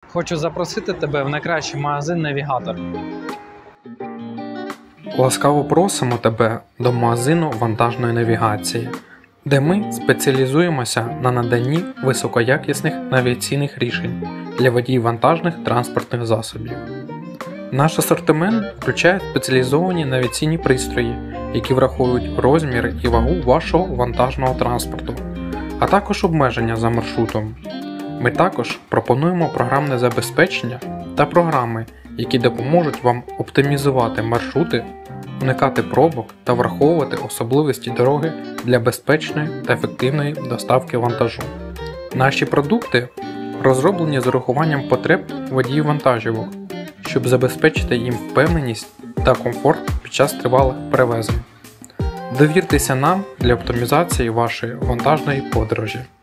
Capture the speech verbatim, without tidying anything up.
Хочу запросити тебе в найкращий магазин «Навігатор». Ласкаво просимо тебе до магазину вантажної навігації, де ми спеціалізуємося на наданні високоякісних навігаційних рішень для водіїв вантажних транспортних засобів. Наш асортимент включає спеціалізовані навігаційні пристрої, які враховують розміри і вагу вашого вантажного транспорту, а також обмеження за маршрутом. Ми також пропонуємо програмне забезпечення та програми, які допоможуть вам оптимізувати маршрути, уникати пробок та враховувати особливості дороги для безпечної та ефективної доставки вантажу. Наші продукти розроблені з урахуванням потреб водіїв вантажівок, щоб забезпечити їм впевненість та комфорт під час тривалих перевезень. Довіртеся нам для оптимізації вашої вантажної подорожі.